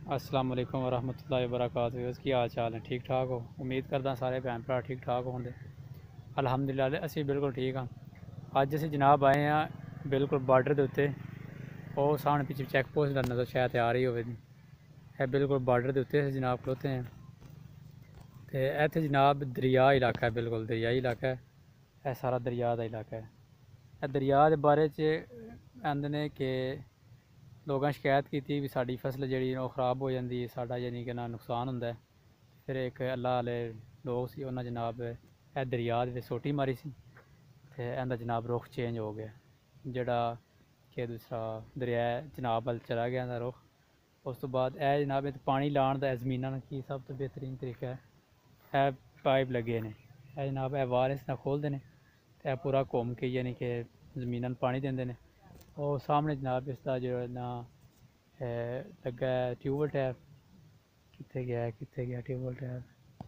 अस्सलाम वालेकुम वरहमतुल्लाहि वबरकातुहू। की हाल चाल है? ठीक ठाक हो? उम्मीद करदा सारे भैन भरा ठीक ठाक होंगे। अल्हम्दुलिल्लाह असी बिल्कुल ठीक हाँ। अज असी जनाब आए हैं बिल्कुल बार्डर के उत्ते। वो सामने पिछे चैक पोस्ट का नज़र शायद आ रही हो। बिल्कुल बार्डर के उत्ते जनाब खलोते हैं। तो इत्थे जनाब दरिया इलाका है, बिल्कुल दरियाई इलाका है। यह सारा दरिया का इलाका है। यह दरिया के बारे च आंदे ने कि लोगों शिकायत की थी भी साड़ी फसल जी खराब हो जाती है, साड़ा यानी कि ना नुकसान होंदा है। फिर एक अल्लाह वाले लोग सी उन्होंने जनाब ए दरिया दे सोटी मारी सी ते इंदा जनाब रुख चेंज हो गया, जड़ा कि दूसरा दरिया जनाब वाल चला गया इंदा रुख। उस तो बाद ए जनाब पानी लाने का जमीना की सब तो बेहतरीन तरीका है पाइप लगे ने। ए जनाब ए वार इस खोलते हैं तो पूरा घूम के यानी कि जमीन पानी देंगे ने। और सामने जनाब इसका जो ना लगा है ट्यूबल टैप। कितने गया ट्यूबल टैप?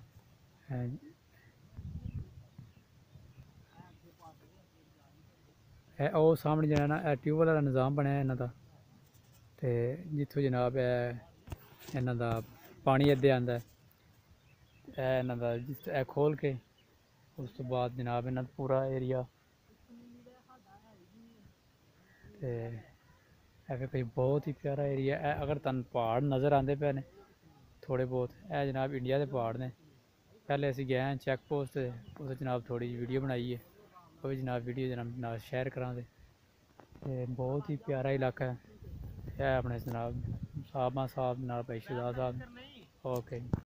ਉਹ सामने जो है ना ट्यूबल वाला निज़ाम बनया इन्हों का। तो जितों जनाब इन्हों का पानी अद्धे आंदा है इन्हों का जिस खोल के उस तो बाद जनाब इन्हों पूरा एरिया तो कोई बहुत ही प्यारा एरिया है। अगर तुम पहाड़ नज़र आते पे ने थोड़े बहुत, है जनाब इंडिया के पहाड़ ने। पहले असी गए हैं चैक पोस्ट उस जनाब थोड़ी वीडियो बनाई है, वो भी जनाब वीडियो जनाब शेयर करा दे। बहुत ही प्यारा इलाका है अपने जनाब साहबा साहब जनाब भाई शहजाद साहब। ओके।